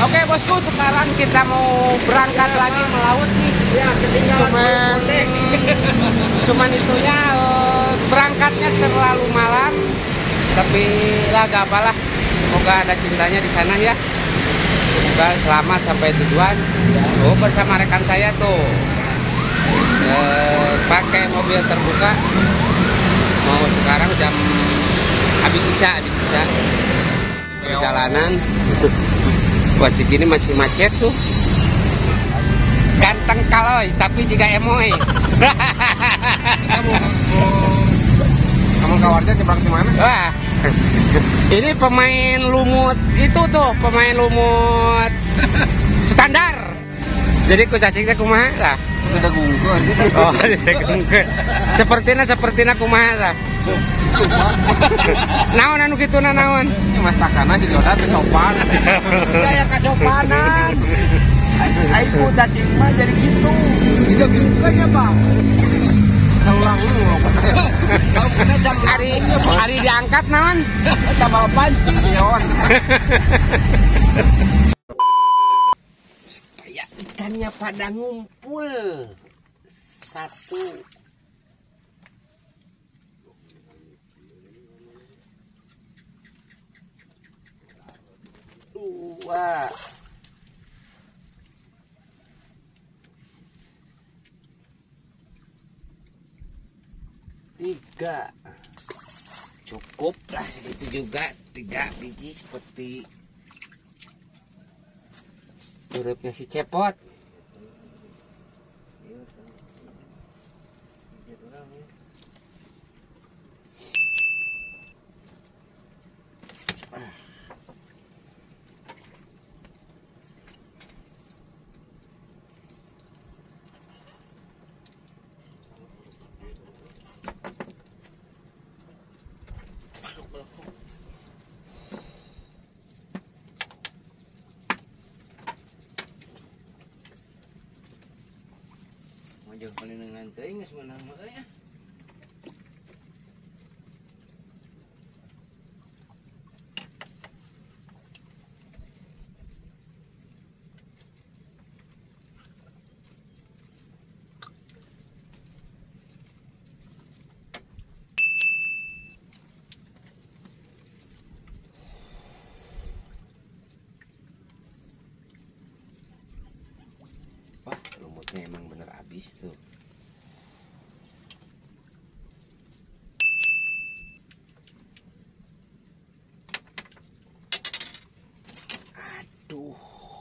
Oke bosku, sekarang kita mau berangkat lagi melaut nih. Ya, ketinggalan Cuman itunya berangkatnya terlalu malam. Tapi lah gak apalah. Semoga ada cintanya di sana ya. Semoga selamat sampai tujuan. Oh, bersama rekan saya tuh pakai mobil terbuka. Mau sekarang jam habis isya. Perjalanan buat di sini masih macet tuh. Ganteng kaloy, tapi juga emoy. Kamu kawarnya nyebrang di mana? Wah, ini pemain lumut itu tuh, pemain lumut standar. Jadi ku cacing teh kumaha lah. Udah gungkul. Oh, digungkeun. Sepertina kumaha lah. Naon anu kituna naon? Ini mas takana jadi orang teh sopan. Kayak kasopanan. Aiku cacing mah jadi gitu. Juga gungkulnya, Bang. Ulang lu. Kau punya jam Hari diangkat naon? tambal panci. Supaya ikannya pada ngumpul. Satu. Dua. Tiga. Cukup lah segitu juga. 3 biji seperti uripnya si Cepot. Maju paling dengan teuing geus meunang mah ya. Wah, lumutnya emang bener habis tuh. Aduh.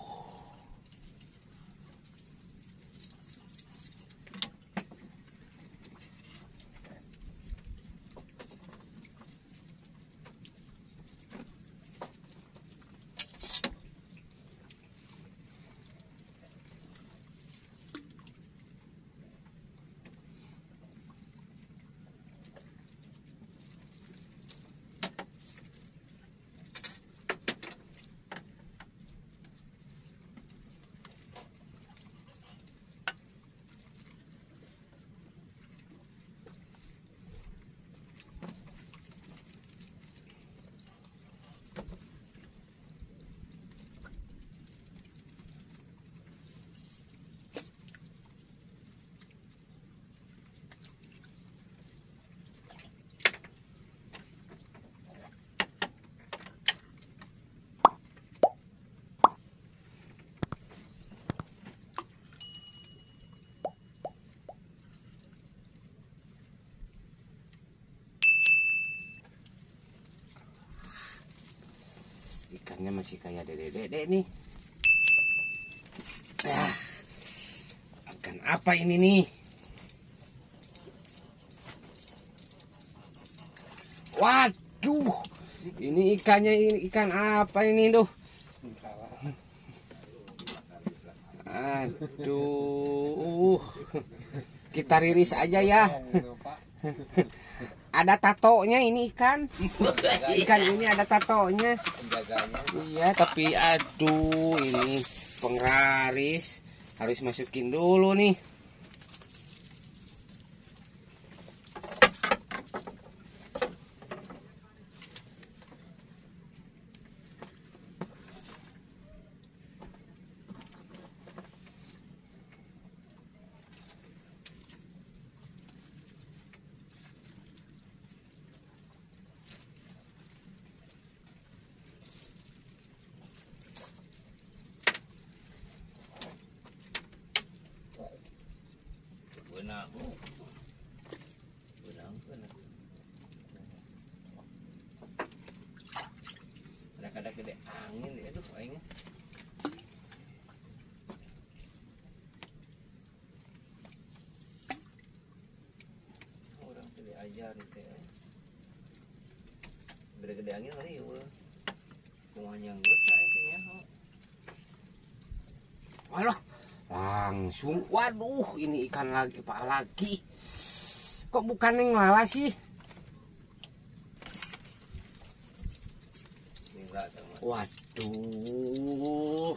Ikannya masih kayak dede-dede nih. Ikan apa ini nih? Waduh, ini ikannya ikan apa ini tuh? Aduh, kita riris aja ya. Ada tatonya ini ikan. Ikan ini ada tatonya. Iya, tapi aduh ini penglaris harus masukin dulu nih. Ada gede angin, aduh aing. Orang teh diajar teh. Gede angin mah ieu. Kumaha nyanggut ka aing teh nyaho. Walah, langsung. Waduh, ini ikan lagi, Pak lagi. Kok bukan yang lala sih? Waduh.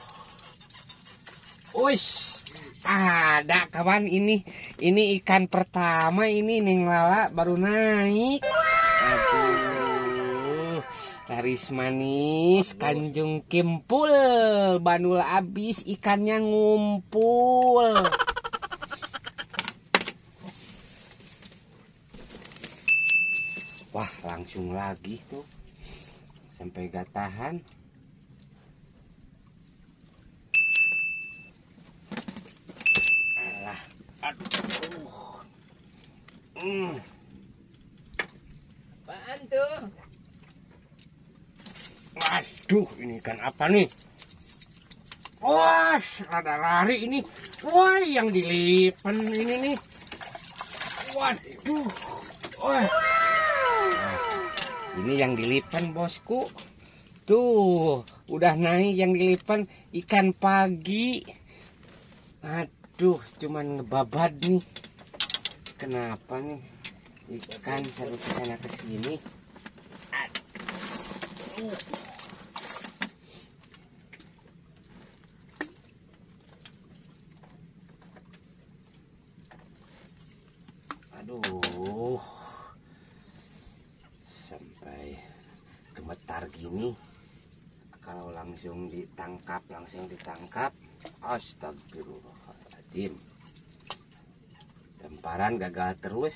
Uish, ada kawan ini ikan pertama ini Neng Lala baru naik. Aduh, laris manis, kanjung kimpul, banul abis, ikannya ngumpul. Wah, langsung lagi tuh, sampai gak tahan. Aduh. Apaan tuh? Waduh, ini ikan apa nih? Wah, rada lari ini. Wah, yang dilipen ini nih. Waduh. Wah. Nah, ini yang dilipen, bosku. Tuh, udah naik yang dilipen ikan pagi. Aduh, cuman ngebabat nih. Kenapa nih ikan selalu kesana kesini? Aduh, sampai gemetar gini. Kalau langsung ditangkap, astagfirullahaladzim. Lemparan gagal terus.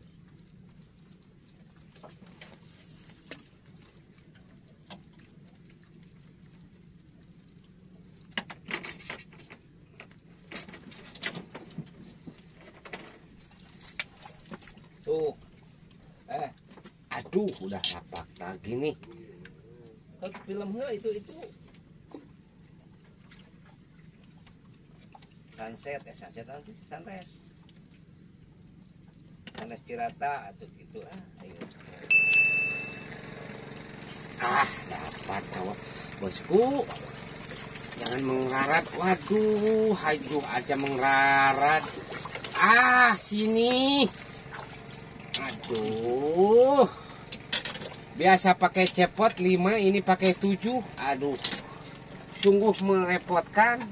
Tuh. Aduh, udah lapak lagi nih. Kalau film heula itu sunset, sunrise. Sanes Cirata atau gitu ayo. Dapat kawan bosku. Jangan mengrarat. Waduh, hayu aja mengrarat. Sini. Aduh. Biasa pakai cepot 5, ini pakai 7. Aduh. Sungguh merepotkan.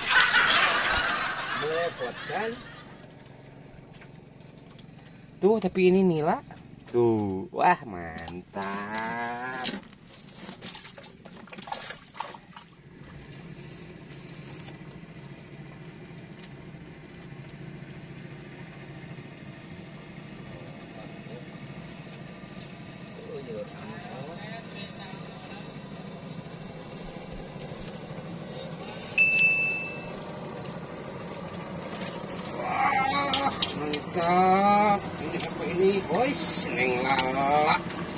Tuh, tapi ini nila. Tuh, wah mantap. Mantap. Ini apa ini? Boys, Neng Lala.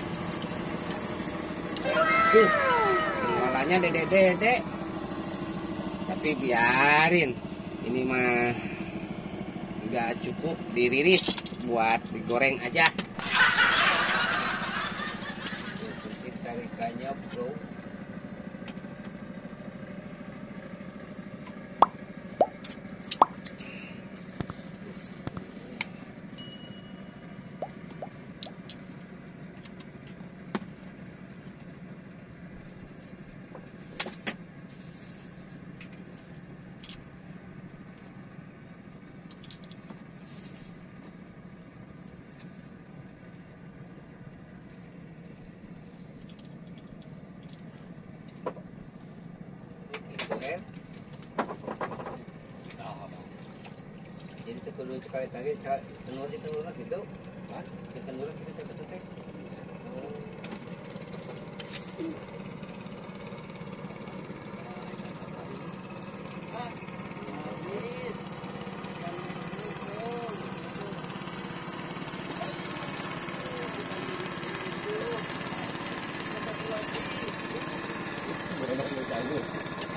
Neng Lalanya dede-dede. Tapi biarin. Ini mah nggak cukup diriris, buat digoreng aja. Ini tarikannya, bro. Jadi kedua sekali tadi tenur di tenur gitu, di tenur kita cepet teh.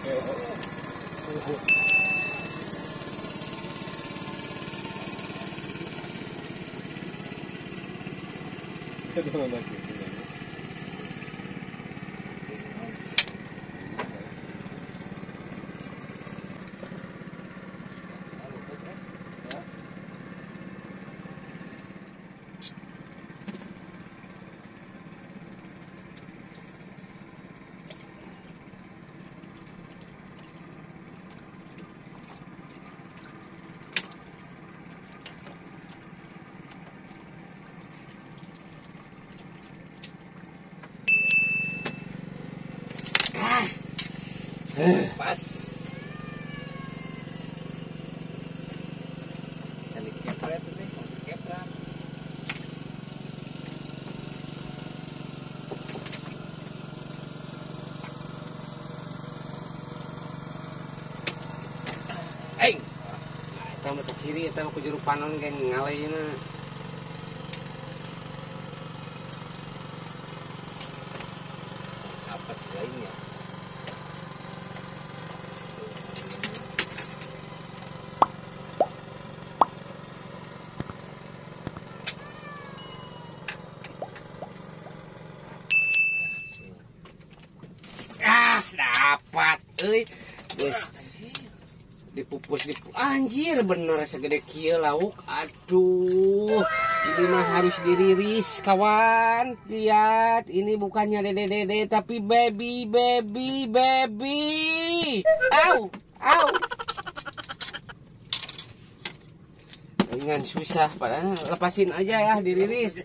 Pas. Cari kepret ini, kepret. Nah, kita mau ciri, kita mau kujuru panon kan ngalaina. Apa sih lainnya? Dapat, guys, dipupus anjir bener segede kieu lauk. Aduh, ini mah harus diriris kawan. Lihat, ini bukannya dede tapi baby. Au. Dengan susah, padahal lepasin aja ya, diriris.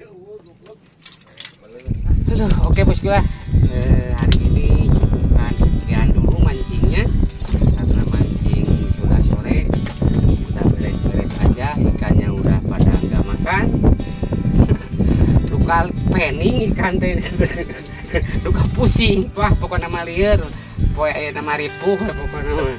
Aduh, oke bosku lah. Hari ini sekian dulu mancingnya, karena mancing sudah sore, kita beres-beres aja. Ikannya udah pada nggak makan. Tukal pening ikan teh, tukal pusing, wah pokoknya nama liar, pokoknya nama ripuh, pokoknya.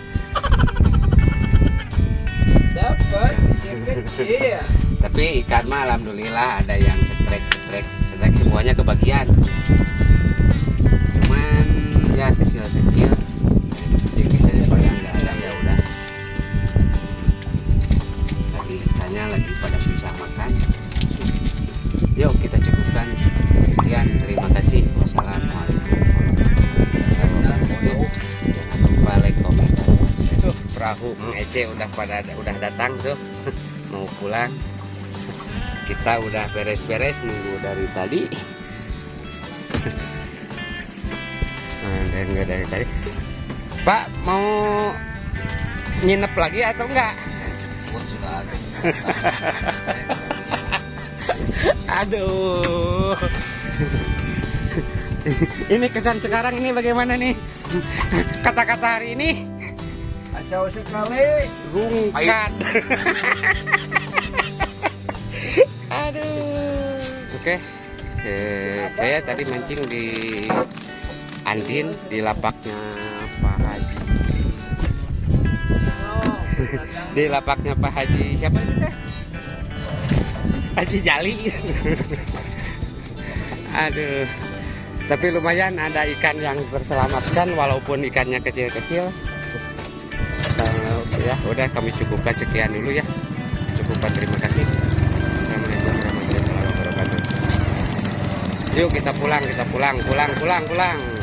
Dapat kecil. Tapi ikan mah alhamdulillah ada yang setrek semuanya kebagian. Cuman ya kecil sedikit daripada nggak ada, ya udah. Lagi ikannya lagi pada susah makan. Yuk kita cukupkan sekian, terima kasih. Wassalamualaikum warahmatullahi wabarakatuh. Jangan lupa like, komen, dan subscribe. Tuh perahu Ece udah datang tuh mau pulang. Kita udah beres-beres nunggu dari tadi. Dari tadi. Pak mau nginep lagi atau enggak? Oh, sudah ada. Aduh. Ini kesan sekarang ini bagaimana nih? Kata-kata hari ini? Kacau sekali. Rungkat. Aduh. Oke. Saya tadi mancing di Andin, di lapaknya Pak Haji. Di lapaknya Pak Haji siapa itu teh? Haji Jali. Aduh. Tapi lumayan ada ikan yang terselamatkan walaupun ikannya kecil-kecil. Ya, udah kami cukupkan sekian dulu ya. Cukupkan, terima kasih. Assalamualaikum warahmatullahi wabarakatuh. Yuk kita pulang.